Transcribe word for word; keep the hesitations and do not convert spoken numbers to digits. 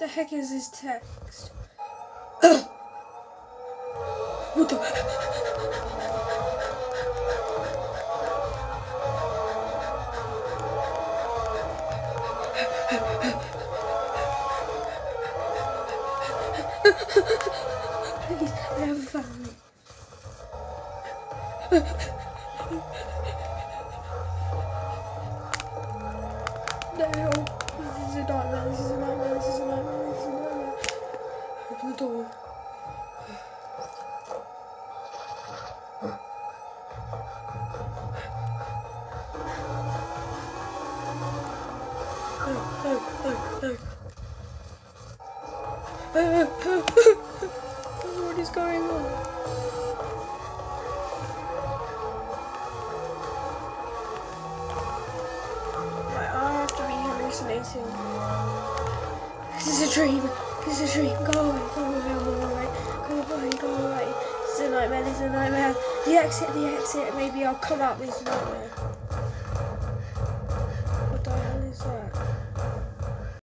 The heck is this text? What the? Please, I have a family. No, this is a nightmare, this is a nightmare, this is a nightmare, this is a nightmare. Open the door. No, no, no, no. What is going on? My I have to be hallucinating. This is a dream. This is a dream. Go away, go away, go away, go away, go away. This is a nightmare, this is a nightmare. The exit, the exit. Maybe I'll come out this nightmare.